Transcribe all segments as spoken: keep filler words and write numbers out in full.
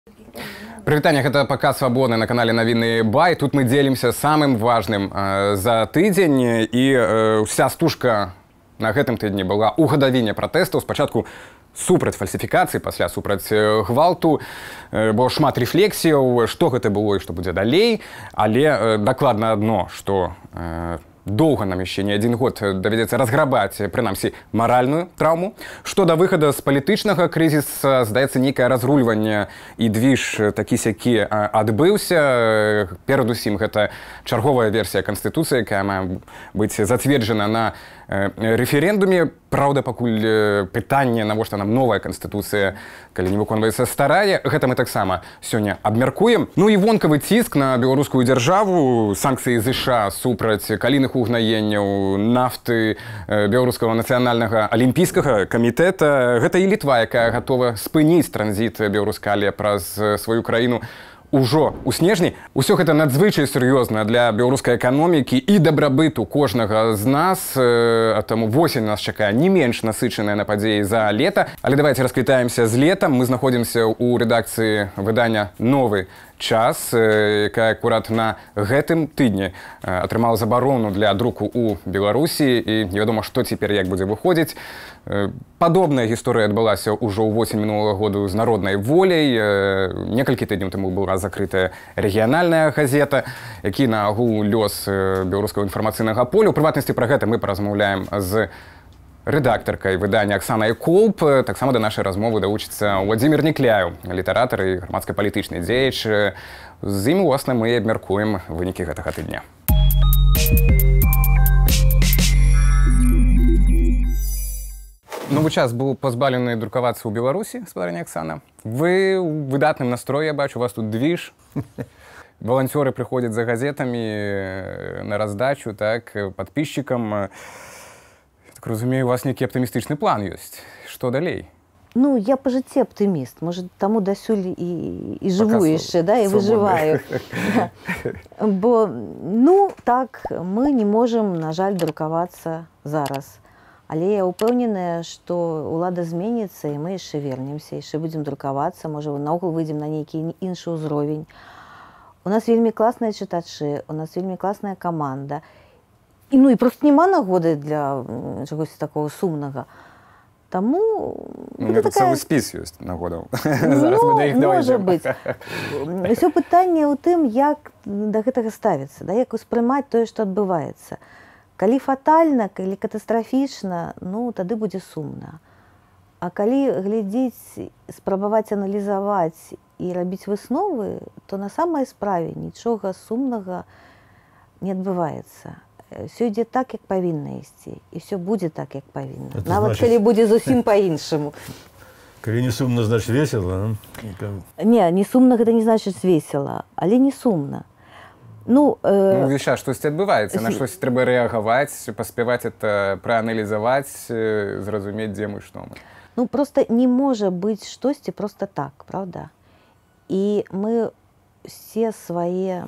Прывітанне, гэта паказ свабодны на канале Навіны Бай. Тут мы дзелімся самым важным э, за тыдзень, і э, вся стужка на гэтым тыдні была ў гадавіне пратэстаў. Спачатку супраць фальсіфікацыі, пасля супраць гвалту, э, бо шмат рэфлексіяў, што гэта было і што будзе далей, але э, дакладна адно, што э, доўга нам яшчэ не адзін год давядзецца разграбаць, прынамсі, маральную траўму. Што да выхада з палітычнага крызіса, здаецца, нейкае разрульванне і двіж такі-сякі адбыўся. Перадусім, гэта чарговая версія Канстытуцыі, якая мае быць зацверджана на рэферэндуме. Праўда, пакуль пытанне, навошта нам новая Канстытуцыя, калі не выконваецца старая, гэта мы таксама сёння абмяркуем. Ну і вонкавы ціск на беларускую дзяржаву, санкцыі ЗША супраць калійных угнаенняў, нафты, беларускага нацыянальнага алімпійскага камітэта. Гэта і Літва, якая гатова спыніць транзіт беларускалія праз сваю краіну ужо ў снежні. Усё гэта надзвычай сур'ёзна для беларускай эканомікі і дабрабыту кожнага з нас. А таму восень нас чакае не менш насычаная на падзеі за лета. Але давайте расквітаемся з летам. Мы знаходзімся ў рэдакцыі выдання «Новы час», якая акурат на гэтым тыдні атрымала забарону для друку ў Беларусі, і невядома, што цяпер як будзе выходзіць. Падобная гісторыя адбылася ўжо ў восень мінулага году з народнай воляй. Некалькі тыдняў таму была закрытая рэгіянальная газета, які на агул лёс беларускага інфармацыйнага поля. У прыватнасці пра гэта мы паразмаўляем з рэдактаркай выдання Аксанай Колб. Таксама да нашай размовы далучыцца Владзімір Некляеў, літаратар і грамадска-палітычны дзеяч. З ім, уласна, мы абмяркуем вынікі гэтага тыдня. Новы час быў пазбаўлены друкавацца ў Беларусі, спадарня Аксана. Вы ў выдатным настроі, я бачу, у вас тут двіж. Валанцёры прыходзяць за газетамі на раздачу, так, падпісчыкам. Так разумею, у вас нейкі аптымістычны план ёсць. Што далей? Ну, я по жыцці аптыміст. Можа, таму дасюль і, і жыву яшчэ, да, і выжываю. Бо, ну, так, мы не можам, на жаль, друкавацца зараз. Але я ўпэўненая, што ўлада зменіцца, і мы яшчэ вернемся, яшчэ будзем друкавацца, можа, наогул выйдзем на нейкі іншы ўзровень. У нас вельмі класныя чытачы, у нас вельмі класная каманда. І, ну, і просто няма нагоды для чагось такого сумнага. Таму... Ну, гэта такая... цэлы спіс ёсць нагодаў. Ну, можа быць. Усё пытанне ў тым, як да гэтага ставіцца, да, як успрымаць тое, што адбываецца. Калі фатальна, калі катастрафічна, ну, тады будзе сумна. А калі глядзець, спрабаваць аналізаваць і рабіць высновы, то на самай справе нічога сумнага не адбываецца. Все ідзе так, як павінна ісці, і все будзе так, як павінна. Нават калі будзе зусім па-іншаму. Калі не сумна, значыць весела? Не, не сумна гэта не значыць весела, але не сумна. Ну, ну віша, штосьці адбываецца, на штось трэба рэагаваць, паспяваць это прааналізаваць, зразумець, дзе мы, што мы. Ну, просто не можа быць штосьці просто так, правда? І мы все свае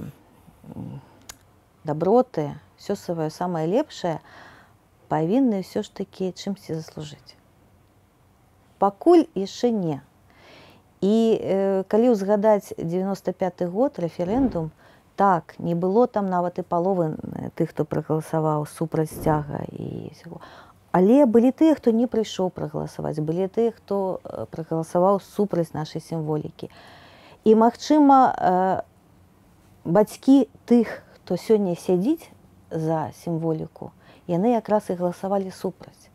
даброты, все свое самое лепшее павінны ўсё ж таки чымсьці заслужыць. Пакуль яшчэ не. І э, калі ўзгадаць девяносто пятый год, рэферэндум, так, не было там нават і паловы тых, хто прагаласаваў супраць сцяга і всего. Але былі тыя, хто не прыйшоў прагаласаваць, былі тыя, хто прагаласаваў супраць нашай сімволікі. І, магчыма, э, бацькі тых, хто сёння сядзіць за сімволіку, яны якраз і галасавалі супраць.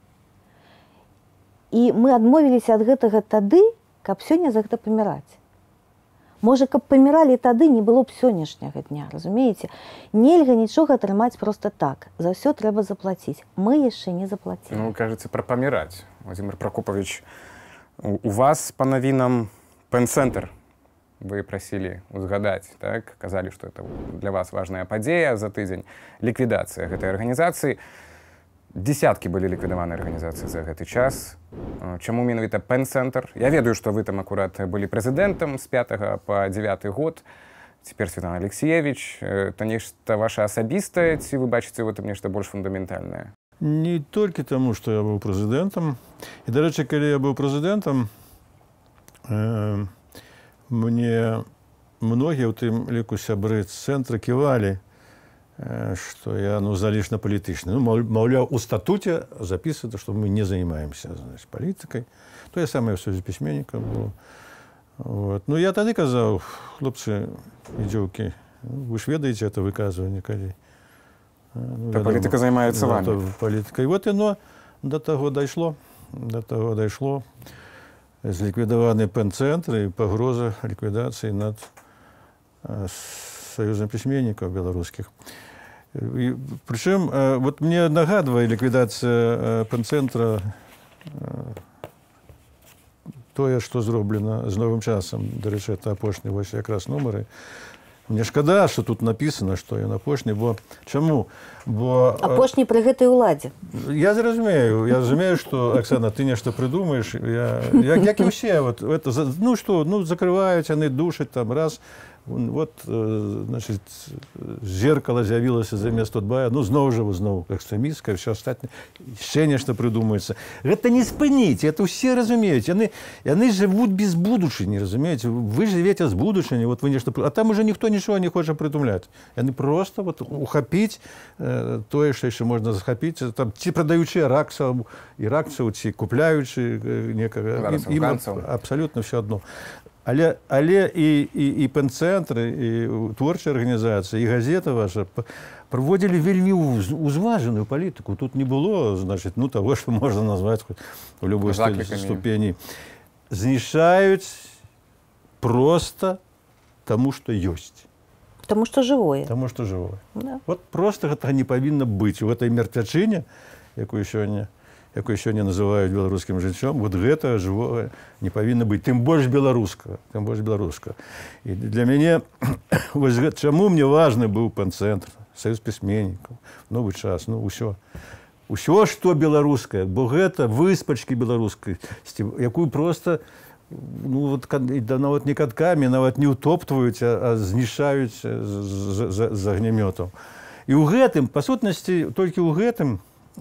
І мы адмовіліся ад гэтага тады, каб сёння за гэта паміраць. Можа, каб паміралі тады, не было б сённяшняга дня, разумееце? Нельга нічога атрымаць проста так. За ўсё трэба заплаціць. Мы яшчэ не заплацілі. Ну, кажаце, пра паміраць. Владзімір Пракопавіч, у вас па навінам пэн-цэнтр вы прасілі узгадаць, так? Казалі, што это для вас важная падзея за тыдзень. Ліквідацыя гэтай арганізацыі. Десяткі былі ліквідаваны арганізацыі за гэты час. Чаму менавіта пэн-цэнтр? Я ведаю, што вы там акурат былі прэзідэнтам з пятага па дзевяты год. Цяпер Светлана Алексеевич. Это нешта ваша асабістае, ці вы бачыце ў гэтым нешта больш фундаментальнае? Не толькі таму, што я быў прэзідэнтам. І, дарэчы, калі я быў прэзідэнтам, э, мне многие у тым ліку сябры з цэнтра ківалі, что я ну, залишно политичный. Ну, маўляў, у статуте записано, что мы не занимаемся, значит, политикой. То я сам я в Союзе письменников был. Вот. Ну, я тогда казал, хлопцы и девки, вы ж ведаете это выказывание, коли. Ну, да, политика занимается да, вами. Политика. И вот оно до того дошло, до того дошло. Зликвидованы пен-центры и погроза ликвидации над э, Союзом письменников белорусских. И, причем, э, вот мне нагадывает ликвидация э, пен-центра э, тое, что зроблено з новым часом. До речі, это апошні вось якраз номери. Мне шкада, что тут написано, что ён апошні, бо чаму? Бо апошні при гэтай уладзе. Я зразумею, я разумею, что, Оксана, ты нешта придумаешь. Я, як, як і все, вот, это, ну что, ну закрываюць, яны душаць там раз. Вот, значит, зеркало з'явілася замест Тутбая, ну, зноў жа, зноў экстрэмістка, все астатняе, ще нешта придумаецца. Гэта не спыніць, это ўсе разумеюць. Яны, яны жывуць без будучыні, разумееце? Вы живете з будучыні, вот вы нешта, а там уже ніхто нічого не хоча придумляць. Яны просто вот ухапіць э, тое, што яшчэ можна захапіць, там, ці прадаючы раксаў, іракцаў, ці купляючы э, некага. Ім абсолютно все одно. Але, але і, і, і пен-цэнтры, і творчыя арганізацыі, і газета ваша праводзілі вельмі узважаную палітыку. Тут не было, значит, ну, того, што можна назваць у любой ступені. Знішаюць просто тому, што ёсць. Тому, што жывое. Тому, што жывое. Да. Вот просто гэтага не павінна быць. У гэтай мертвячыне, якую сёння якое сёння называюць беларускім жыццём, вот гэта жывое не павінна быць, тым больш беларускага, тым больш беларускага. І для мяне, вось чаму мне важны быў пен-цэнтр, Союз пісьменнікаў, новы час, ну, ўсё. Усё, што беларускае, бо гэта выспачкі беларускай, якую просто, ну, вот, да, нават не каткамі, нават не ўтоптваюць, а, а знішаюць з, з, з агнямётаў. І ў гэтым, па сутнасці, толькі ў гэтым,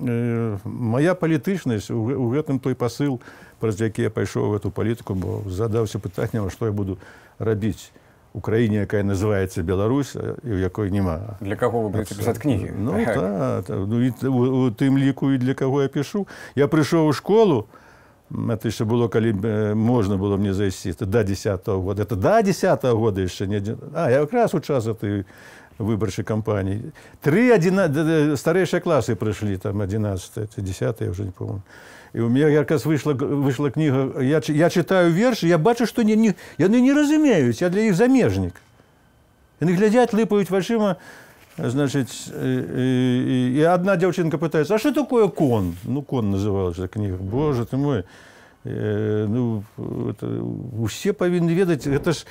моя палітычнасць, у гэтым той пасыл, праз які я пайшоў в эту палітыку, бо задаўся пытаннем, што я буду рабіць у краіне, якая называецца Беларусь, і ў якой няма. Для каго вы будете пісаць кнігі? Ну, так, ну, у, у тым ліку і для каго я пішу. Я прыйшоў у школу, это яшчэ было, калі можна было мне зайсці, это да дзесятага года. Это да дзесятага года яшчэ не... А, я якраз у час этой выборчей кампании. Три одина... старейшие классы пришли, там, одиннадцатый, десятый, я уже не помню. И у меня как раз вышла, вышла книга, я, я читаю верши, я бачу, что не, не, яны не разумеюць, я для них замежник. Яны глядят, лыпают вачыма, значит, и, и, и одна девчонка пытается, а что такое кон? Ну, кон называлась эта книга. Боже ты мой, э, ну, это, все повинны ведать, это ж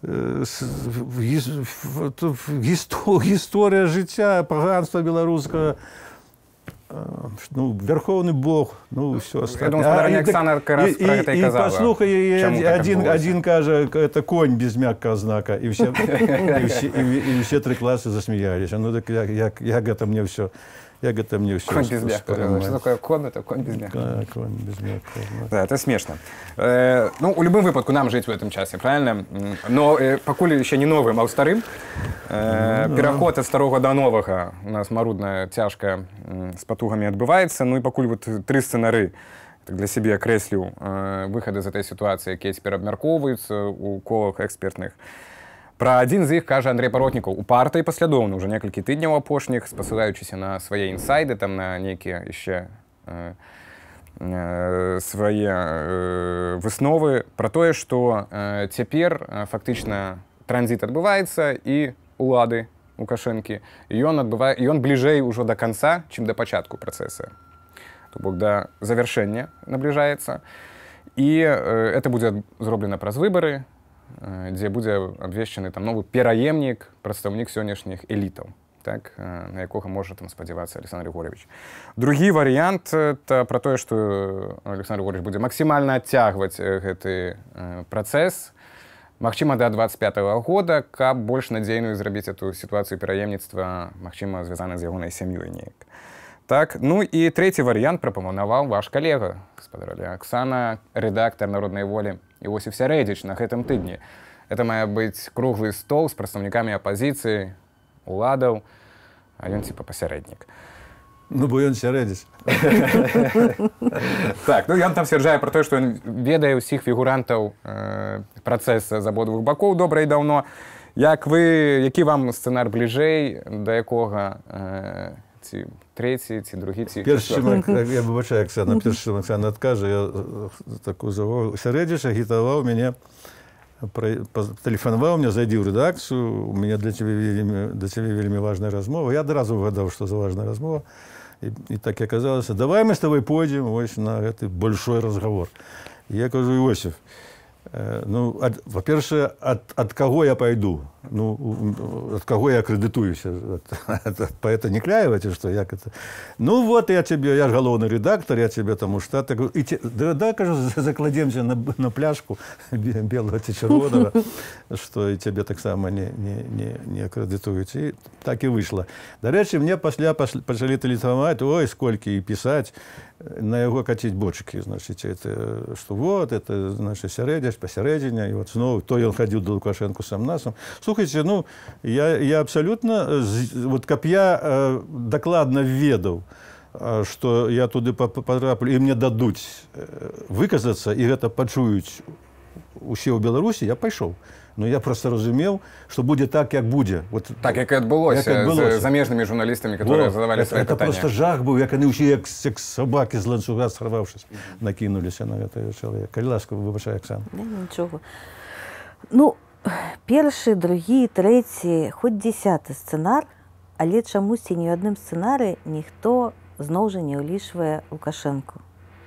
гісторыя жыцця, паганства беларускага, ну, верховны Бог, ну, все остальное. Я думаю, Оксана как раз про это и казала. И послухай, один, один кажа, это конь без мягкого знака, и все, и все, и, и все три класса засмеялись. Ну, так як, як, як это мне все... Як это мне все... Конь без мягкого. Что такое конь? Это конь без мягкого. Да, конь без мягкого. Да, это смешно. Э, ну, у любым выпадку нам жить в этом часе, правильно? Но э, покуль еще не новым, а у старым. Э, ну, переход да. От старого до нового у нас марудная тяжка э, с потугами отбывается. Ну и покуль вот три сценары для себя окреслю э, выходы из этой ситуации, которые теперь обмярковываются у колах экспертных. Пра адзін з іх кажа Андрей Паротнікаў упарта і паслядоўна ўжо некалькі тыдняў апошніх, спасылаючыся на свае інсайды, там на нейкія яшчэ э, э, свае э, высновы пра тое, што э, цяпер э, фактычна транзіт адбываецца і улады Лукашэнкі, і ён адбывае, ён бліжэй ужо да канца, чым да пачатку працэса. То бок да завяршэння набліжаецца. І э, это будзе зроблена праз выбары, дзе будзе абвешчаны там новы пераемнік, прадстаўнік сённяшніх элітаў, так, на якога можа там спадзявацца Александр Григорьевич. Другі варыянт это пра тое, што Александр Григорьевич будзе максімальна адцягваць гэты працэс, магчыма, да дваццаць пятага года, каб больш надзейную зрабіць эту сітуацыю пераемніцтва, магчыма, звязана з ягонай сям'ёй неяк. Так, ну і трэці варыянт прапанаваў ваш калега, гаспадар Оксана, рэдактар «Народнай волі» Іосиф Сярэдзіч на гэтым тыдні. это мае быць круглы стол з прадстаўнікамі апазіцыі, уладаў, а ён типа пасярэднік. Ну, бо ён сярэдзіць. Так, ну ён там сцвярджае пра тое, што ён ведае ўсіх фігурантаў э, працэса з абодвух бакоў добра і даўно. Як вы, які вам сцэнар бліжэй, да якога э, ці трэці, ці другі, ці... Перш чым, я выбачаю, Аксана, перш чым Аксана адкажа, я такую завогу. Сярэдзіш агітаваў мяне, тэлефанаваў мне, зайдзі ў рэдакцыю, у мяне для цябе вельмі, для цябе вельмі важная размова. Я адразу угадаў, што за важная размова. І, і так і аказалася, давай мы з тобой пойдзем вось на гэты большой разговор. І я кажу, Іосиф, э, ну, во-перше, ад, ад каго я пайду? Ну, ад каго я акрэдытуюся? Ад, ад паэта Некляева, ці што, як это? Ну, вот я тебе, я ж галоўны рэдактор, я тебе там у штат, і те, да, да, кажу, закладземся на, на пляшку белого ці чырвонага, што і цябе таксама не, не, не, не акрэдытуюць. І так і выйшла. Дарэчы, мне пасля пачалі тэлефанаваць, ой, сколькі, і пісаць, на яго каціць бочкі, значыць, это, што вот, это, значыць, сярэдзяш, пасярэдзіня, і вот зноў, то ён хадзіў до Лукашэнку сам насам. Слухайте, ну, я, я абсолютно, вот как я э, докладно ведал, э, что я туда потраплю, и мне дадут э, выказаться, и это почують усе ў Беларусі, я пошел. Но я просто разумел, что будет так, как будет. Вот, так, как это было с замежными журналистами, которые вот, задавали это, свои это питания. Это просто жах был, как они все, как, как собаки с ланцуга, сорвавшись, mm-hmm. накинулись на этого человека. Калі ласка, выбачай, Оксана. Да, ничего. Ну, першы, другі, трэці, хоць дзесяты сцэнар, але чамусьці ні ў адным сцэнары ніхто зноў жа не ўлічвае Лукашэнку.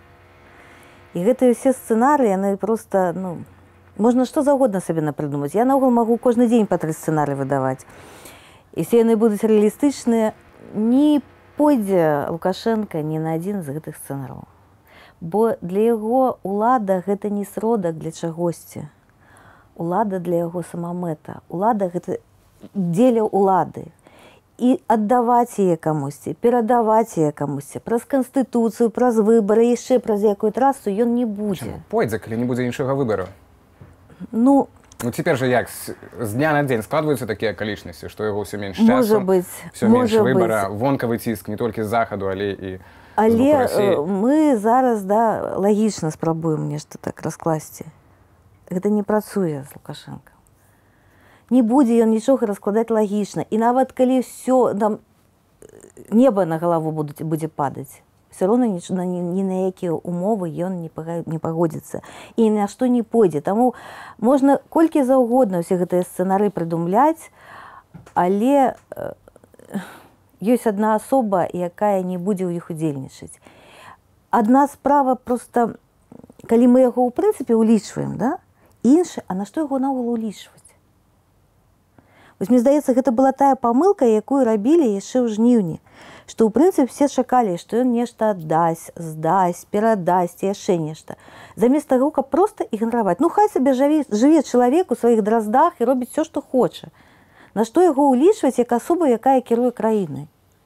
І гэтыя ўсе сцэнары, яны проста, ну, можна што заўгодна сабе напрыдумаць. Я наогул магу кожны дзень па тры сцэнары выдаваць. І все яны будуць рэалістычныя, не пойдзе Лукашэнка ні на адзін з гэтых сцэнараў. Бо для яго ўлада гэта не сродак для чагосьці. Улада для яго самамэта. Улада гэта дзеля ўлады. І аддаваць яе камусьці, перадаваць яе камусьці. Праз канстытуцыю, праз выбары, яшчэ праз якую трасу ён не будзе. Пойдзе, калі не будзе іншага выбару. Ну, ну цяпер жа як, з, з дня на дзень складваюцца такія акалічнасці, што яго ўсё менш часу, можа быць, ўсё менш можа выбара, быць. Вонкавы ціск не толькі з захаду, але і але з боку Расіі. Мы зараз, да, лагічна спрабуем нешта так раскласці. Гэта не працуе з Лукашэнкам. Не будзе ён нічога раскладаць лагічна. І нават калі ўсё, там, неба на галаву будзе, будзе падаць, все равно ні, ні, ні на якія умовы ён не, не пагодзіцца. І ні на што не пойдзе. Таму можна колькі заўгодна ўсе гэтыя сцэнары прыдумляць, але э, ёсць адна асоба, якая не будзе ў іх удзельнічаць. Адна справа проста, калі мы яго ў прынцыпе улічваем, да? Іншы, а на што яго наогул улічваць? Вось мне здаецца, гэта была тая памылка, якую рабілі яшчэ ў жніўні. Што, ў прынцыпе, все чакалі, што ён нешта аддасць, здасць, перадасць, яшчэ нешта. Замест таго, каб проста ігнараваць. Ну, хай сабе жыве, жыве чалавек у сваіх драздах і робіць все, што хоча. На што яго ўлічваць як асоба, якая кіруе краінай?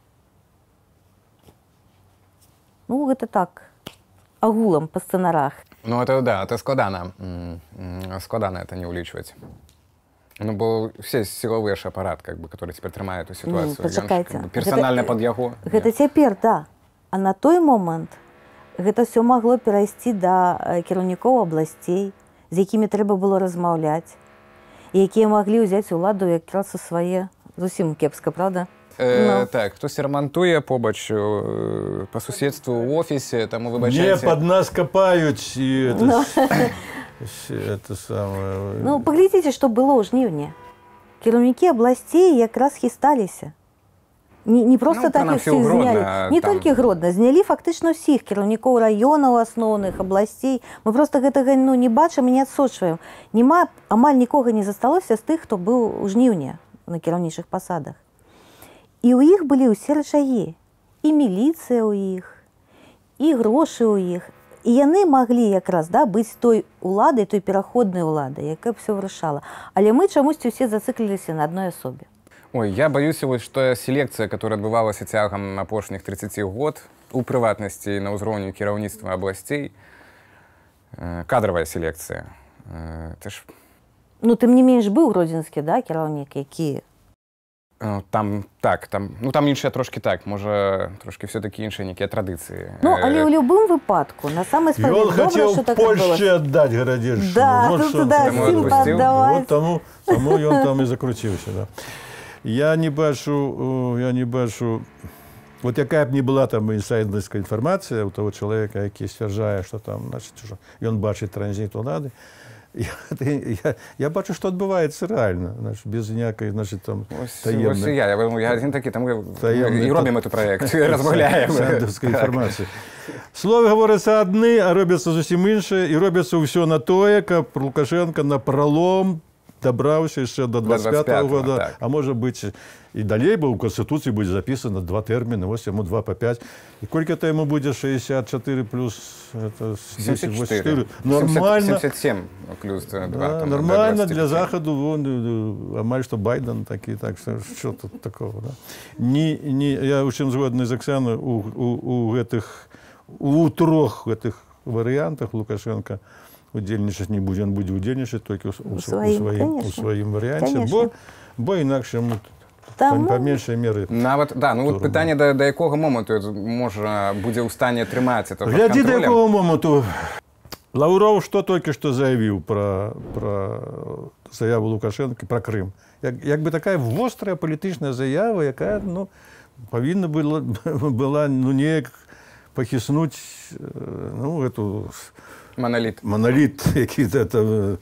Ну, гэта так, агулам па сцэнарах. Ну, это, да, это складана. Складана это не улічваць. Ну, бо все силовый аппарат, как бы, который теперь трымает эту ситуацию. Пачакайце. Как бы, персонально гэта, под яго. Гэта цяпер, да. А на той момант гэта все магло перайсці да кіраўнікоў абласцей, з якімі трэба было размаўляць, і якія маглі ўзяць уладу якраз у свае. Зусім кепска, правда? Э, no. Так, хтось ремонтує побач э, по сусідству в офісі, тому вибачайте. Не, під нас копають. І no. это самое... Ну, паглядзіце, што было ў жніўні. Кіраўнікі абласцей якраз хісталіся. Не, не просто ну, так их всіх знялі. Не там... толькі Гродна, знялі фактычна ўсіх кіраўнікоў раёнаў асноўных, абласцей. Мы просто гэтага ну, не бачым і не адсочваем. Нема, амаль нікога не засталося з тых, хто быў у жніўні на кіраўнічых пасадах. І ў іх былі ўсе рычагі. І міліцыя ў іх, і грошы ў іх. І яны маглі якраз да, быць той уладай, той пераходнай уладай, якая б все вырашала. Але мы чамусьці ўсе зацыкліліся на адной асобе. Ой, я боюсь, што селекцыя, которая адбывалася цягам апошніх тридцати год, у прыватнасці на ўзроўні кіраўніцтва абласцей, кадравая селекцыя. Это ж Ну, тым не менш быў гродзенскі, да, кіраўнік, які... Там, так, там, ну, там іншыя трошки так, можа, трошки все-таки іншыя некія традыцыі. Ну, але ў любым выпадку, на самай справе, добра, што так адбылося. Ён хацеў Польшчы аддаць Гарадзеншчыну. Да, вот тут, да, сім паддаваць. Вот таму, таму ён там і закруціўся, да. Я не бачу, я не бачу, вот якая б не была там інсайдерская інфармацыя у того чалавека, які сцвярджае, што там, значит, ён бачыць транзіт улады, Я, я, я бачу, что отбывается реально, значит, без некой, значит, там, таемной... Ось я, я, я один такий, там и робим этот проект, размовляем. Сандовской информации. Слово говорится одни, а робятся зовсім іншие, и робятся все на тое, как Лукашенко на пролом добрался еще до двадцать пятого года, так. А может быть и далее бы в Конституции будет записано два термина, вот ему два по пять. И сколько-то ему будет шестьдесят четыре плюс это семьдесят четыре. Нормально. семьдесят семь плюс два. Да, там, нормально для Захода, вон, амаль что Байден такие, так что что тут такого. Да? Не, не, я очень згодный з Оксаною у, у, у этих, у трох этих вариантах Лукашенко удзельнічаць не будзе, он будзе удзельнічаць толькі у, у, сваім, у сваім варыянце, бо, бо інакш яму па, па меншай меры. Нават, да, ну вот пытанне, да, да якога моманту можа будзе ў стане трымаць это пад Гляді, кантролем. Да якога моманту. Лаўроў што толькі што заявіў пра, пра заяву Лукашэнкі пра Крым. Як, як бы такая вострая палітычная заява, якая, ну, павінна была, была ну, неяк пахіснуць, ну, эту... Монолит. Монолит, какие-то это...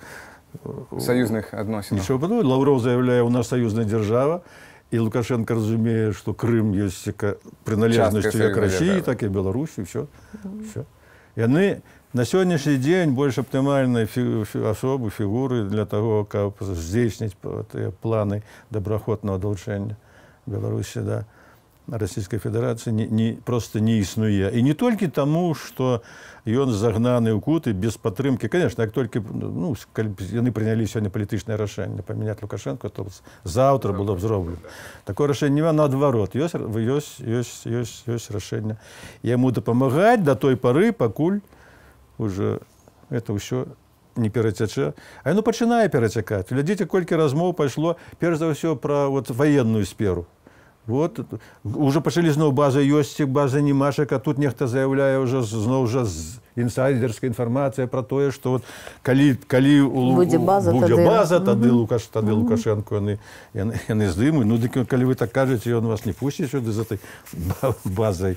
Союзных адносін. Ничего подобного. Лавров заявляет, у нас союзная держава, и Лукашенко разумеет, что Крым есть приналежностью к России, так и Беларуси, все. все. И они на сегодняшний день больше оптимальной фи особы, фигуры для того, как здійснить планы доброходного долучения Беларуси, да. Российской Федерации не, не, просто не існуе. И не только тому, что он загнаны ў куты без падтрымки. Конечно, как только ну, они приняли сегодня политическое решение поменять Лукашенко, то завтра было бы зроблено. Такое решение не наоборот. Есть, есть, есть, есть, есть решение. Ему допомагать до той поры, покуль уже это все не перацячэ. А оно починает перацякать. Глядите, колькі размов пошло, перш за все, про вот, военную сферу. Вот, уже пошли зноў база ёсць, база немашак, а тут нехта заяўляе уже зноў жа інсайдерская інфармацыя про тое, што вот калі, калі у, будзе база, будзе тады, база, тады, угу. Лукаш, тады угу. Лукашенко яны, яны, яны здымуць. Ну, дык, калі вы так кажаце, ён вас не пусціць сюды з этой базай.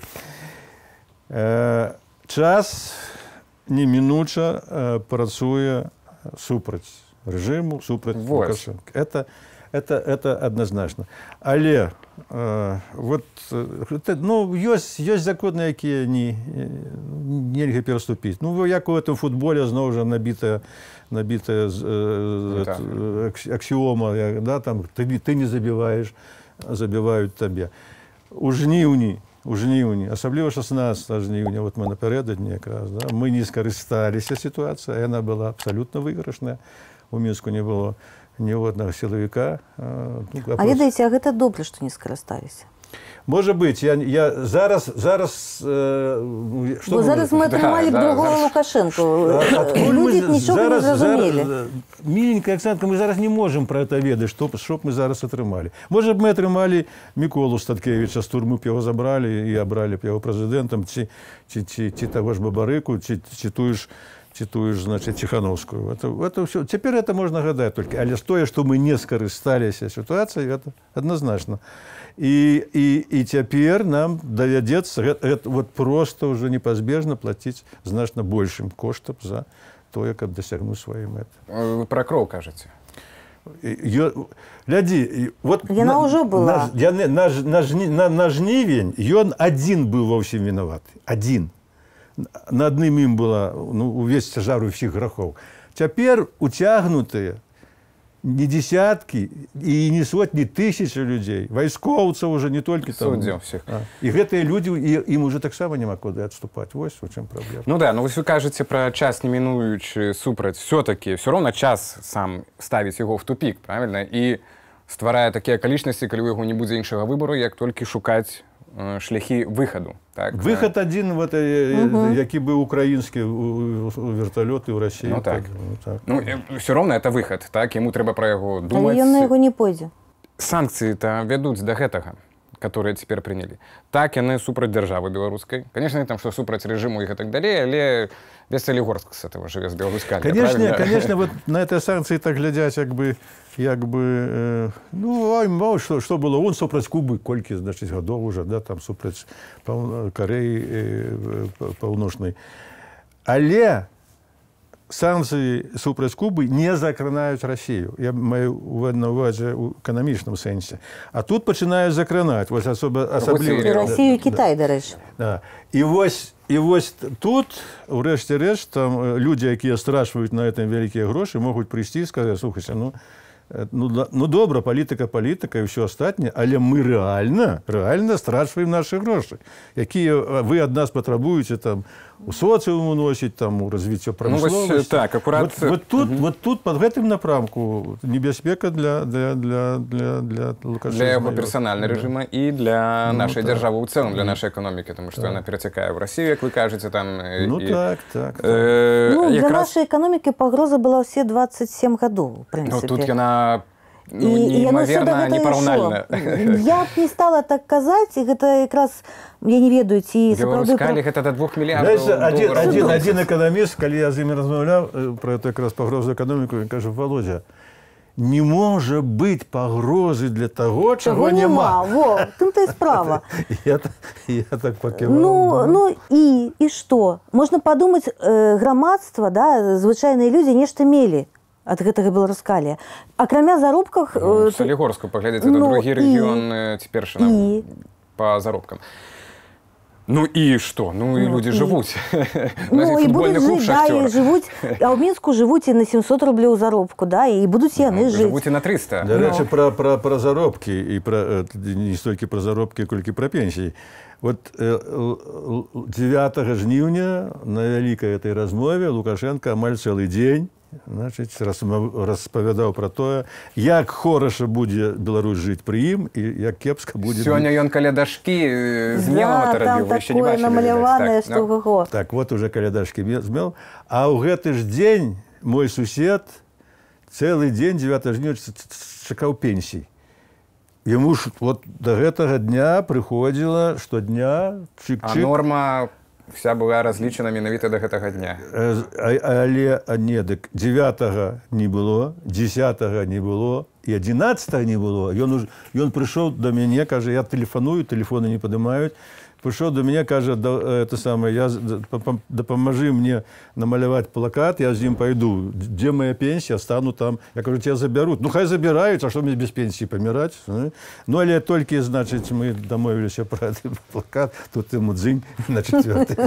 Э, час немінуча э, працуе супраць рэжыму, супраць вот. Лукашенко. Это Это, это однозначно. Але э, вот, это, ну, есть, есть законы, якія не, нельга пераступіць. Ну, як у этом футболе зноў жа набитая, набитая э, так. аксіома, да, там, ты, ты не забиваешь, забивают табе. У жніўні, у жніўні, асабліва шестнадцатого жніўня, вот мы напярэдадні якраз, да, мы не скарысталіся сітуацыя, яна была абсолютно выйгрышная. У Мінску не было ні одного силовика. Ну, а ведаеце, а гэта добра, што не скарысталіся? Можа быць, я, я зараз, зараз, э, Бо зараз мы атрымалі да, другого да, Лукашенко. Людзі нічога не зразумелі. Миленькая Оксанка, мы зараз не можем про это ведаць, што б мы зараз атрымалі. Можа б мы атрымалі Міколу Статкевіча з турмы б яго забралі і абралі б яго прэзідэнтам, ці, ці, ці, ці таго ж Бабарыку, ці, ці тую ж цитуешь, значит, Тихановскую. Это, это все. Теперь это можно гадать только. Але тое, что мы не скарыстались ситуацией, это однозначно. И, и, и теперь нам доведется это, это вот просто уже непозбежно платить значно большим коштом за то, как досягнуть своей меты. Вы про кров кажете? Гляди, вот яна на, уже была. На, на, на, на, на, на жнівень ён один был во всем виноват. Один. На адным ім была ну, увесь цяжар усіх грахоў. Цяпер уцягнутыя не десяткі і не сотні тысяч людзей, вайскоўцаў уже не толькі там. А. І гэтыя людзі, ім уже таксама няма куды адступаць. Вось у чым праблема. Ну да, ну вы кажаце пра час немінуючы супраць. Все-таки, все равно час сам ставіць яго в тупик, правильно? І стварае такія акалічнасці, калі у яго не будзе іншага выбору, як толькі шукаць шляхі выхаду. Так? Выход один, вот, угу. який бы украинский вертолеты в России. Ну так. так, ну, так. Ну, все равно это выход, так? Ему треба про его думать. А ён на яго не пойдзе. Санкции-то ведуць до гэтага, которые теперь приняли. Так, яны супраць державы белорусской. Конечно, там что супраць режиму и так далее, але весь Солигорск с этого живет, с Белорускали. Конечно, конечно, вот на этой санкции так глядять, как бы, як бы, э, ну, ай, мало что, что было, он супраць Кубы, колькі, значит, годов уже, да, там супраць Кореи э, паўночнай. Але санкции супраць Кубы не закранаюць Россию. Я маю на увазе у эканамічным сэнсе. А тут пачынаюць закранаць. Вось асоба, асабліва... І Россию, і Китай, да. дарэчы. Да. І вось, і вось тут, урэшце рэч, там людзі, якія страчваюць на этом вялікія грошы, могуць прыйсці і сказаць, слухайце, ну, ну, ну добра, палітыка, палітыка і ўсё астатняе, але мы рэальна, рэальна страчваем нашы грошы, якія вы ад нас патрабуеце там у социум уносить, там, у развития промысловости. Ну, так, аккурат... вот, вот, тут, угу. вот тут, под этим напрамку, небяспека для, для, для, для, для Лукашенко. Для его персонального да. режима и для ну, нашей так. державы в целом, для нашей экономики, потому что так. она перетекает в Россию, как вы кажете, там... Ну, и, так, так. так. Э, ну, для раз... нашей экономики погроза была все двадцать семь годов, в принципе. Ну, тут она... Ну, і, неимоверно, непараўнальна. Я б не стала так казаць, і гэта якраз, я не ведаю, ці сапраўды... Беларускалі гэта да двух мільярдаў один, один, один экономист, калі я з імі размаўляў про это якраз пагрозу экономіку, він каже, Володя, не може бути погрози для того, чого нема. Во, тим-то і справа. я, я так покивав. Ну, ну і, і що? Можна подумати, громадство, да, звичайні люди нешта мелі от гэтага Беларускалія. Акрамя заробках... Ну, Солигорску, поглядите, это ну, другі регіон цяпершы нам і... по заробкам. Ну і што? Ну і ну, людзі і... жывуць. Ну і будуць жыць, да, і жывуць. А ў Мінску жывуць і на семьсот рублёў заробку, да, і будуць яны ну, жыць. Жывуць і на триста. Да, рэчы, ну. пра, пра, пра заробкі, і пра, не столькі пра заробкі, колькі пра пенсіі. Вот дзевятага жніўня на вялікай этой размове Лукашенко амаль цэлы дзень значит, распавядаў пра тое, як хораша будзе Беларусь жыць пры ім і як кепска будзе... Сёння ён каля дашкі з мемам это рабіў, вы яшчэ не бачылі. Да, там такое намаляванае, што ого. Так, вот уже каля дашкі змел. А ў гэты ж дзень мой сусед цэлы дзень дзевятага жніўня чакаў пенсій. Яму ж вот до гэтага дня прыходзіла штодня чик-чик. А норма... Вся была разлічана менавіта до гэтага дня. Але не, дык дзевятага не было, дзесятага не было, і адзінаццатага не было. Ён, ён прыйшоў да мяне, кажа, я тэлефаную, тэлефоны не падымаюць. Прыйшоў до мяне, кажа, да, это самое, я, дапамажы мне намаляваць плакат, я з ім пайду. Дзе моя пенсія? Стану там. Я кажу, тебя забяруць. Ну, хай забіраюць, а што мне без пенсіі паміраць? Ну, але толькі, значыць, мы дамовіліся пра этот плакат, тут ему дзынь на четвёртый.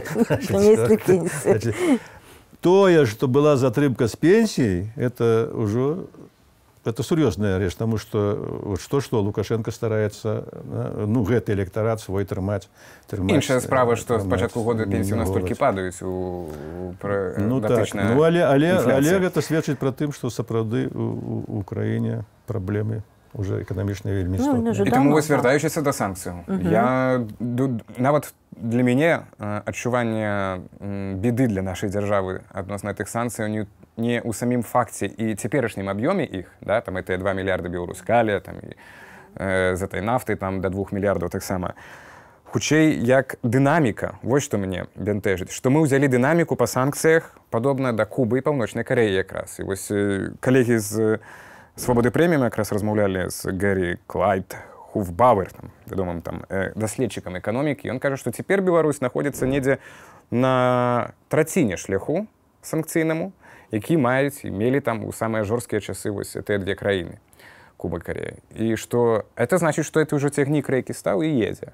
Тое, што была затрымка з пенсіяй, это ўжо... Это сур'ёзная рэч, таму што вот што-што Лукашенко стараецца ну, гэты электарат свой трымаць. Іншая справа, што з пачатку года пенсіі настолькі падаюць у ну, так. ну, але, але, але гэта сведчыць пра тым, што сапраўды у Украіне праблемы уже эканамічныя вельмі істотныя. Ну, і таму вось вяртаючыся да санкцыяў. Uh-huh. Я нават для мяне адчуванне беды для нашай дзяржавы адносна гэтых санкцыяў не не ў самім факце і цяперашнім аб'ёме іх, да, там гэтыя два мільярды Беларускалія, там і э, з этой нафты там да двух мільярдаў таксама. Хутчэй як дынаміка, вось што мяне бянтэжыць, што мы ўзялі дынаміку па санкцыях падобна да Кубы і Паўночнай Карэі якраз. І вось э, калегі з Свободы прэміум якраз размаўлялі з Гэри Клайд Хофбауэр, там, вядомым там э, даследчыкам эканомікі. Ён кажа, што цяпер Беларусь знаходзіцца недзе на траціне шляху санкцыйнаму, які маюць і мелі там у самыя жорсткія часы вось гэтыя две краіны, Куба і Карея. І што это значыць, што это ўжо цягнік рэйкі стаў і едзе.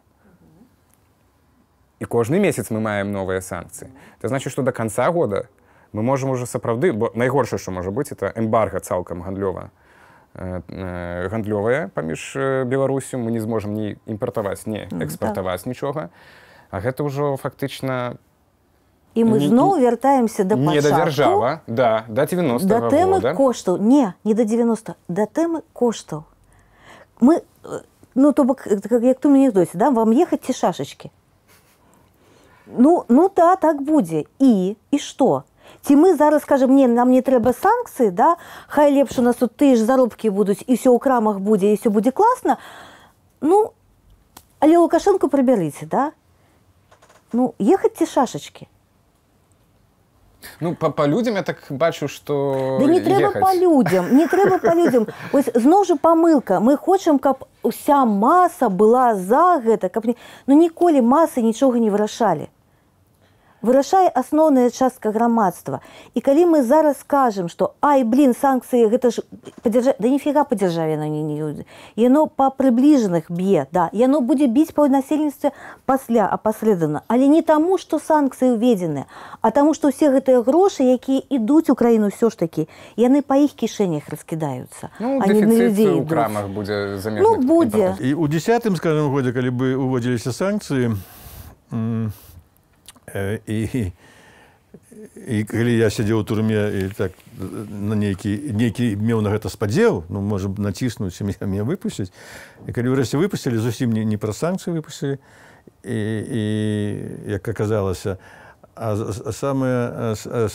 І кожны месяц мы маем новыя санкцыі. Это значыць, што да канца года мы можам ужо сапраўды, бо найгоршае, што можа быць, это эмбарга цалкам гандлёва, э, гандлёвая паміж Беларусю. Мы не зможам ні імпартаваць, ні экспартаваць нічога. А гэта ўжо фактычна... І мы зноў вяртаемся да пачатку. Не да дзяржава, да, да девяностого года. Да тэмы коштаў. Не, не да девяностого, да тэмы коштаў. Мы ну, то бок, як то анекдоце, да, вам ехаць ці шашачкі? Ну, ну да, так будзе. І, і што? Ці мы зараз скажем, не, нам не трэба санкцыі, да, хай лепш у нас тут тыя ж заробкі будуць, і ўсё ў крамах будзе, і ўсё будзе класна. Ну, але Лукашенко прыбярыце, да? Ну, ехаць ці шашачкі? Ну, по, по людям я так бачу, что да не трэба ехать. по людям, не трэба по людям. Ось зноў жа памылка. Мы хочам, каб уся маса была за гэта, каб не... ну ніколі масы нічога не вырашалі. Вырашае асноўная частка грамадства. І калі мы зараз скажем, што ай, блин, санкцыі, гэта ж падзяржа... да ніфіга па дзяржаве яно не, не... яно па прыбліжаных б'е, да. Яно будзе біць па насельніцтве пасля апасрэдана. Але не таму, што санкцыі ўведзеныя, а таму, што ўсе гэтыя грошы, якія ідуць у краіну ўсё ж такі, яны па іх кішэнях раскідаюцца. Ну, а не на людзей у ідуць. крамах будзе замежных. Ну, будзе. І у десятым, скажем, годзе, калі бы уводзіліся санкцыі, і, і калі я сядзеў у турме і так на нейкі, нейкі меў на гэта спадзеў, ну, можа, націснуць, мяне выпусціць. І калі ўрэшце выпусцілі, зусім не, не праз санкцыі выпусцілі. І, і як аказалася, а самае,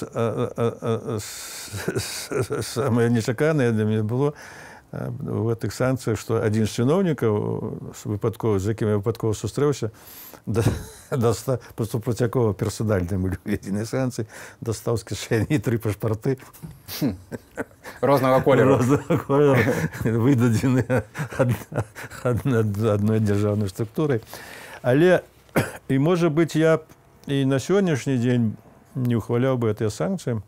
самае нечаканае для мяне было в гэтых санкцыях, што адзін з чыноўнікаў, выпадкова, з якім я выпадкова сустрэўся, поступрацякова персанальныя былі ўведзеныя санкцыі, дастаў з кішэні тры пашпарты. Рознага колеру. Рознага колеру, выдадзеныя адной дзяржаўнай структурай. Але, і, можа быць, я і на сённяшні дзень не ўхваляў бы гэтыя санкцыі,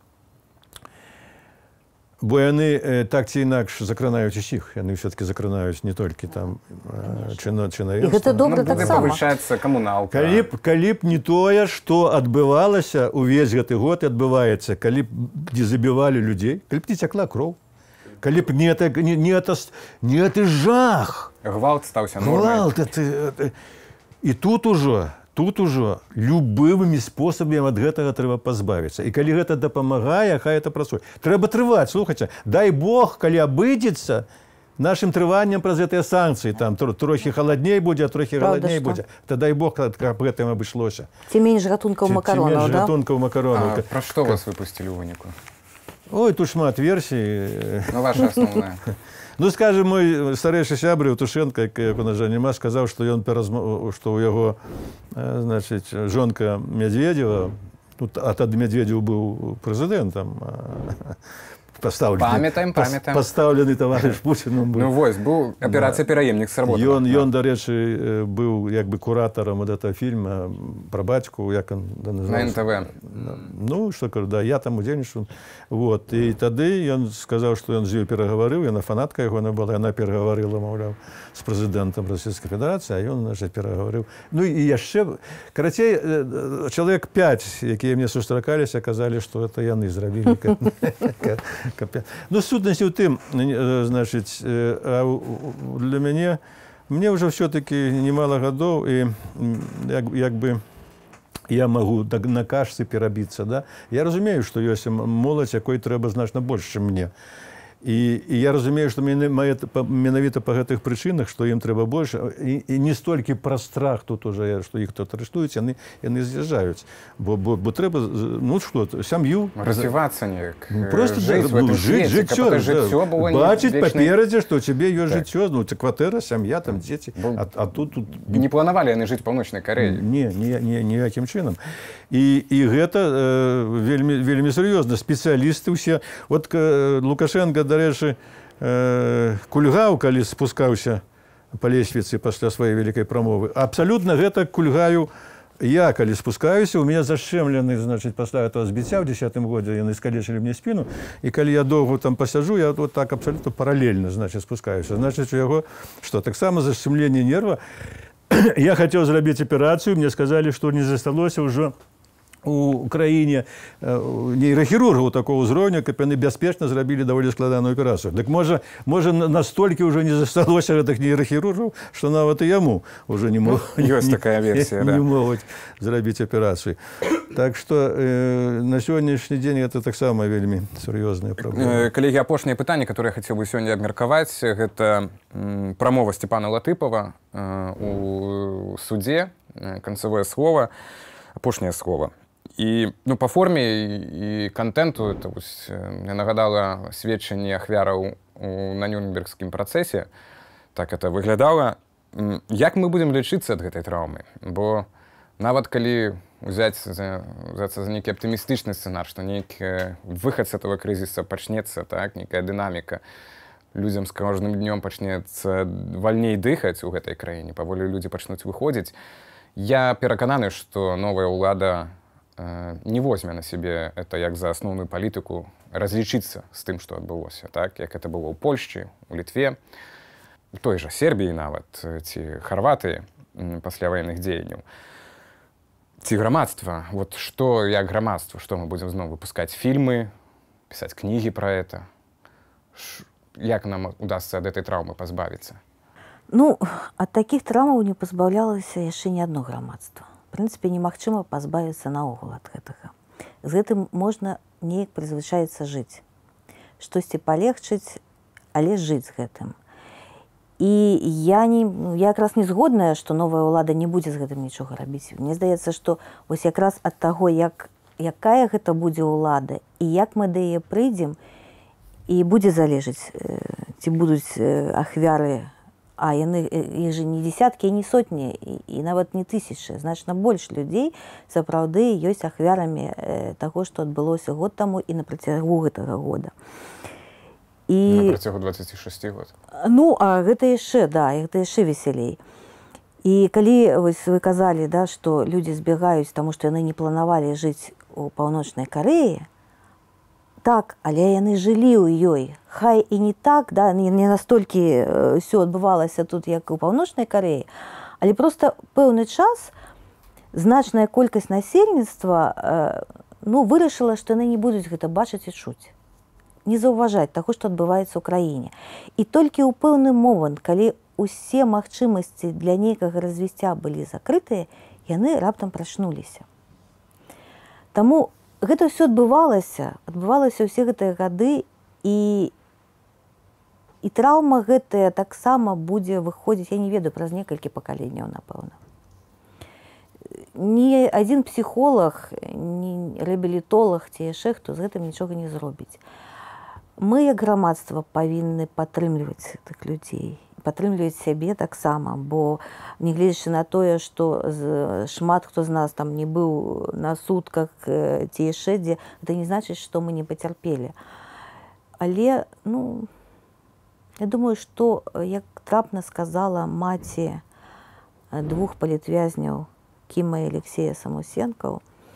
бо яны э, так ці інакш закранаюць усіх. Яны ўсё-таки закранаюць не толькі там чыноўніцтва. І гэта добра ну, таксама. Павышаецца камуналка. Калі б, калі б не тое, што адбывалася ўвесь гэты год і адбываецца, калі б не забівалі людзей, калі б не цякла кроў, калі б не это, не, не это, не это жах. Гвалт стаўся нормай. Гвалт, это, это. І тут ужо, тут ужо любымі спосабамі ад гэтага трэба пазбавіцца. І калі гэта дапамагае, хай это працуе. Трэба трываць, слухайце. Дай Бог, калі абыдзецца нашым трываннем праз гэтыя санкцыі, там трохі халадней будзе, а трохі галадней будзе. То дай Бог, каб гэтым абышлося. Ці менш гатункаў макаронаў, да? Ці менш гатункаў макаронаў. А пра што вас выпусцілі ў выніку? Ой, тут шмат версій. Ну, ваша асноўная. Ну, скажем, мой старэйшы сябра Евтушенко, як у нас жа няма, сказаў, што ён перазмов... што ў яго, значыць, жонка Медведева, тут, а тады Медведев быў прэзідэнтам, пастаўлены, памятаем, памятаем. Пастаўлены таварыш Пуціным быў. Ну, вось, быў аперацыя «Пераемнік» сработала. Ён, ён, дарэчы, быў як бы куратарам ад этого фільма пра бацьку, як он да, на эн тэ вэ. Ну, што кажу, да, я там удзельнічаў. Вот. І тады ён сказаў, што ён з ёй перагаварыў, яна фанатка яго была, яна перагаварыла, маўляў, з прэзідэнтам Расійскай Федэрацыі, а ён, значыць, перагаварыў. Ну, і яшчэ, карацей, чалавек пяць, якія мне сустракаліся, казалі, што гэта яны зрабілі. Ну, сутнасць у тым, значыць, для мяне, мне ўжо ўсё-такі немало гадоў, і як, як бы я магу на кашцы перабіцца, да? Я разумею, што ёсць моладзь, якой трэба значна больш, чым мне. І, і я разумею, што менавіта па гэтых прычынах, што ім трэба больш, і, і не столькі пра страх тут уже, што іх тут арыштуюць, яны, яны з'язджаюць. Бо, бо, бо трэба, ну што, сям'ю... Развівацца неяк, просто жыць да, ну, жыць, жыццё, жыццё да, бачыць вечнай... паперадзе, што ў цябе ёсць так. жыццё, ну, кватэра, сям'я, там дзеці, а, а тут... тут... Не планавалі яны жыць у Паўночнай Карэі? Не, не, не, ніякім чынам. І, і гэта э, вельмі, вельмі сур'ёзна. Спецыялісты ўсе... От э, Лукашенко, дарэчы, э, кульгаў, калі спускаўся па лесвіцы пасля сваёй вялікай прамовы. Абсалютна гэта кульгаю я, калі спускаюся. У меня зашчэмлены, значыць, пасля этого збіцця ў дзесятым годзе яны скалечылі мне спіну. І калі я доўго там пасяджу, я вот так абсалютна паралельна, значыць, спускаюся. Значыць, у яго, што, таксама зашчэмленне нерва. Я хацеў зрабіць аперацыю, мне сказалі, што не засталося ўжо у краіне нейрахірургаў такого ўзроўня, каб яны бяспечна зрабілі даволі складаную аперацыю. Дык можа, можа настолькі ўжо не засталося гэтых нейрахірургаў, што нават і яму ўжо не могуць, ёсць такая версія, не, да. не могуць зрабіць аперацыю. Так што э, на сённяшні дзень гэта таксама вельмі сур'ёзная праблема. Калегі, апошняе пытанне, которое я хацеў бы сёння абмеркаваць, гэта прамова Степана Латыпова у судзе, канцавое слово, апошняе слово. І ну, па форме і кантэнту это вось, мне нагадала сведчанне ахвяраў на Нюрнбергскім працэсе. Так это выглядала. Як мы будзем лічыцца ад гэтай траўмы? Бо нават калі взяць за, за нейкі аптымістычны сцэнар, што нейкі выхад з этого крызіса пачнецца, так, нейкая дынаміка, людзям з кожным днём пачнецца вальней дыхаць у гэтай краіне, паволі людзі пачнуць выходзіць. Я перакананы, што новая ўлада не возьме на себе это як за асноўную палітыку разлічыцца з тым, што адбылося, так, як это было ў Польшчы, у Літве, у той жа Сербіі нават, ці Харватыі пасля ваенных дзеянняў. Ці грамадства, вот што як грамадства, што мы будзем зноў выпускаць фільмы, пісаць кнігі пра это, Ш, як нам удасца ад этой траўмы пазбавіцца? Ну, ад такіх траўмаў не пазбаўлялася яшчэ ні адно грамадства. В прынцыпе, немагчыма пазбавіцца наогул ад гэтага. З гэтым можна неяк прызвычаіцца жыць. Штосьці палегчыць, але жыць з гэтым. І я, не, я якраз не згодная, што новая ўлада не будзе з гэтым нічога рабіць. Мне здаецца, што вось якраз ад таго, як, якая гэта будзе ўлада, і як мы да яе прыйдзем, і будзе залежыць, ці будуць ахвяры, а яны іх жа не дзесяткі, і не сотні, і, і нават не тысячы. Значна больш людзей сапраўды ёсць ахвярамі э, таго, што адбылося год таму і на працягу гэтага года. І... На працягу дваццаці шасці год. Ну, а гэта яшчэ, да, гэта яшчэ весялей. І калі вось, вы казалі, да, што людзі збягаюць, таму што яны не планавалі жыць у Паўночнай Карэі, так, але яны жылі ў ёй. Хай і не так, да, не, не настолькі ўсё адбывалася тут, як у Паўночнай Карэі, але проста пэўны час значная колькасць насельніцтва э, ну, вырашыла, што яны не будуць гэта бачыць і чуць. Не заўважаць таго, што адбываецца ў краіне. І толькі ў пэўны момант, калі ўсе магчымасці для нейкага развіцця былі закрытыя, яны раптам прачнуліся. Таму гэта ўсё адбывалася, адбывалася ўсе гэтыя гады, і, і траўма гэтая таксама будзе выходзіць, я не ведаю, праз некалькі пакаленняў, напэўна. Ні адзін псіхолог, ні рэабілітолог ці яшчэ хто з гэтым нічога не зробіць. Мы, як грамадства, павінны падтрымліваць тых людзей, падтрымліваць сябе таксама, бо нягледзячы на тое, што шмат хто з нас там не быў на сутках ці яшчэ дзе, гэта не значыць, што мы не пацярпелі. Але, ну, я думаю, што, як трапна сказала маці двух палітвязняў Кіма і Алексея Самусенкаў,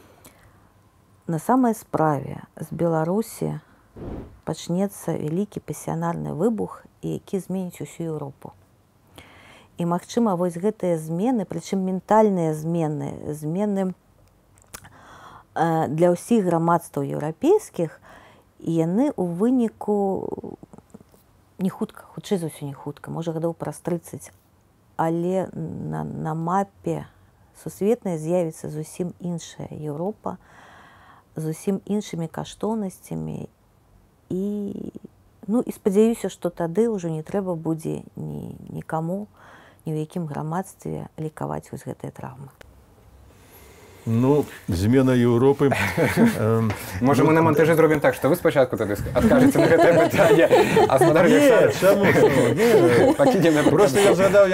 на самай справе з Беларусі пачнецца вялікі пасіянарны выбух, які зменіць усю Еўропу. І, магчыма, вось гэтыя змены, прычым ментальныя змены, змены э, для ўсіх грамадстваў еўрапейскіх, і яны ў выніку не хутка, хутчэй за ўсё не хутка, можа гадоў праз трыццаць, але на, на мапе сусветнай з'явіцца зусім іншая Еўропа, зусім іншымі каштоўнасцямі. І, ну, і спадзяюся, што тады ўжо не трэба будзе ні, нікаму, ні ў якім грамадстве лікаваць вось гэтыя траўмы. Ну, змена Еўропы... Можа, мы на монтажы зробім так, што вы спачатку тады адкажаце на гэтае пытанне, а спадар Александр... Не, чаму? Пакінем на прыклад. Просто я згадаў,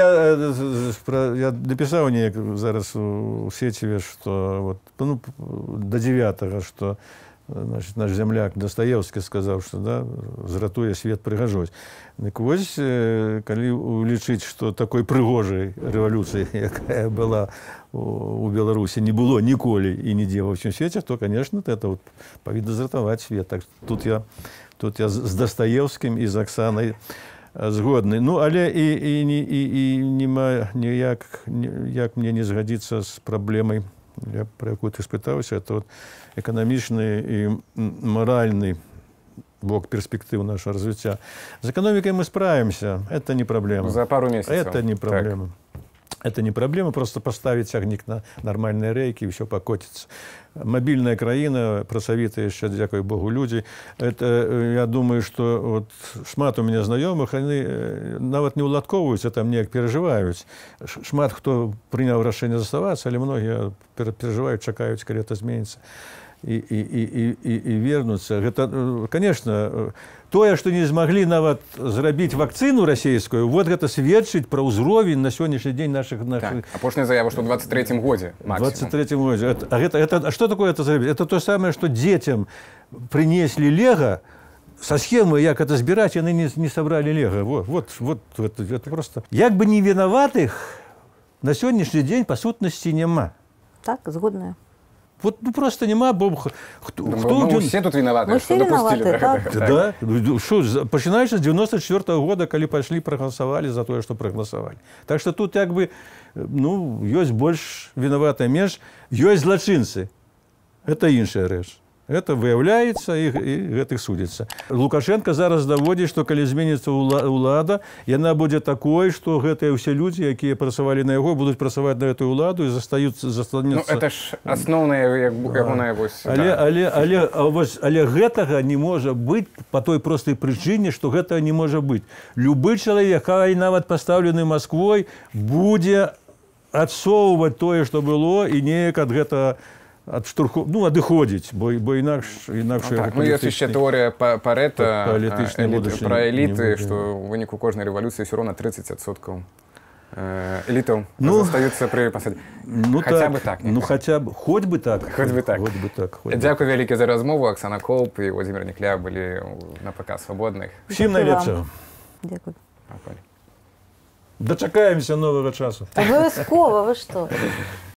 я напісаў неяк зараз у сеціве, што до дзевятага, што значит, наш земляк Достоевский сказал, что да, зратуе свет прыгажосць. Так вось, калі улічыць, што такой прыгожай рэвалюцыі, якая была у Беларусі, не было ніколі і нідзе ва ўсім свеце, то, конечно, это вот павінна зратаваць свет. Так тут я, тут я з Достоевскім і з Аксанай згодны. Ну, але і, і, і, і нема ніяк, як мне не згадзіцца з праблемай я про якую ты спытаўся, это вот эканамічны і маральны бок перспектыў нашего развития. С экономикой мы справимся, это не проблема. За пару месяцев. Это не проблема. Так. Это не проблема, просто поставить цягнік на нормальные рейки, и все покотится. Мобильная краіна, працавітыя яшчэ, дзякуй Богу, людзі. Это, я думаю, что вот шмат у меня знаёмых, они нават не уладковываются, там неяк переживаюць. Шмат хто прыняў рашэнне заставацца, але многія переживаюць, чакаюць, калі это зменіцца. И, и, и, и, и вернуться. Это, конечно, тое, что не змаглі нават зрабіць вакцыну расійскую, вот гэта сведчыць пра ўзровень на сённяшні дзень наших... наших... Так. Апошняя заява, что в двадцать третьем годзе максимум. В двадцать третьем году. Это, а, это, это, а что такое это зрабіць? Это то самое, что детям принесли лего, со схемой, як это збирать, они не, не собрали лего. Вот, вот, вот, вот, это просто... Як бы не виноватых на сённяшні дзень, по сутнасці, няма. Так, згодная. Вот ну, просто нема, бо хто, ну, хто мы все тут виноваты, мы что все допустили. Виноваты, да, да. Что, починаючи с девяносто четвёртого года, коли пошли проголосовали за то, что проголосовали. Так что тут как бы, ну, есть больше виноватая меньше, есть злочинцы. Это іншая рэч. Это выявляется и, и это судится. Лукашенко зараз доводит, что коли зменится улада, яна будет такой, что гэтыя все люди, которые працавали на его, будут працаваць на эту уладу и застаются, застанется. Ну, это ж основная ягоная вось. Але, да. але, але, але, але гэтага не может быть по той простой причине, что гэтага не может быть. Любой человек, хай нават поставленный Москвой, будет отсовывать то, что было, и неяк от гэтага От штурху, ну, адыходзіць, бо, бо інакш, інакш ну, так. Ну, ёсць яшчэ тэорія Парета эліт, пра эліты, што ў выніку кожнай рэвалюцыі ўсё роўна тридцать адсоткаў элітаў ну, застаюцца пры пасадзе. Ну, хаця так, бы так. Ну, хаця б, хоць бы так. Хоць бы так. Хоць бы так. Хоць Дзякуй вялікі за размову. Аксана Колб і Владзімир Нікля былі на ПК Свабодных. Всім найлепшага. Дзякуй. Дачакаемся новага часу. Абавязкова, вы што?